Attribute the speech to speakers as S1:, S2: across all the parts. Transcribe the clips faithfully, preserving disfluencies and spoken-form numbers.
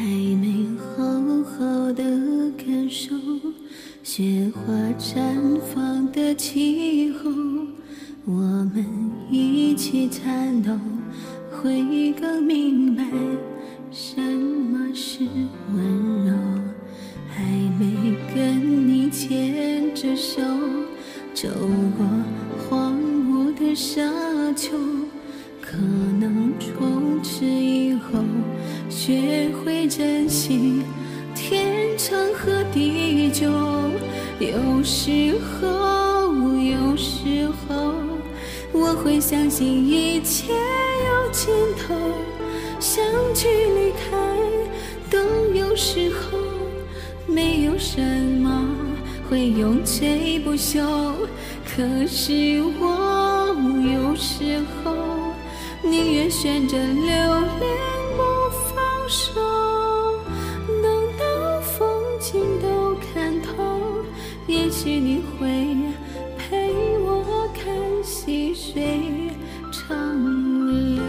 S1: 还没好好的感受雪花绽放的气候，我们一起颤抖，会更明白什么是温柔。还没跟你牵着手走过荒芜的沙丘，可能从此以后学会珍惜天长和地久。有时候有时候我会相信一切有尽头，相聚离开都有时候，没有什么会永垂不朽。可是我有时候宁愿选择留恋不放手，等到风景都看透，也许你会陪我看细水长流。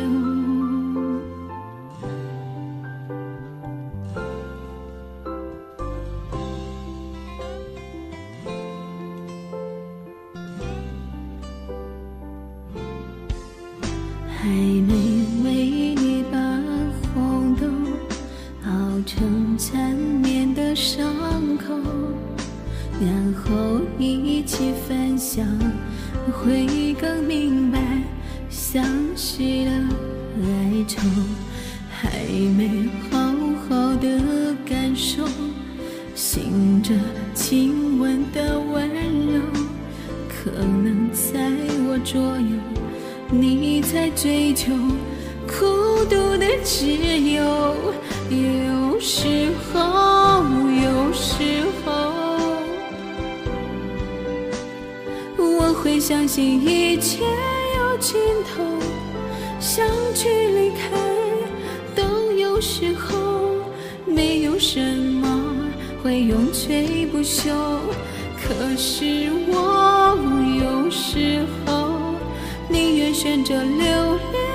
S1: 还没为你把红豆熬成缠绵的伤口，然后一起分享，会更明白相识的哀愁。还没好好的感受醒着亲吻的温柔，可能在我左右你在追求孤独的自由。有时候有时候我会相信一切有尽头，相聚离开都有时候，没有什么会永垂不朽。可是我有时候宁愿选择留恋